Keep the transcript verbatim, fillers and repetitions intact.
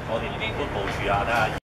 我哋都部署下睇下。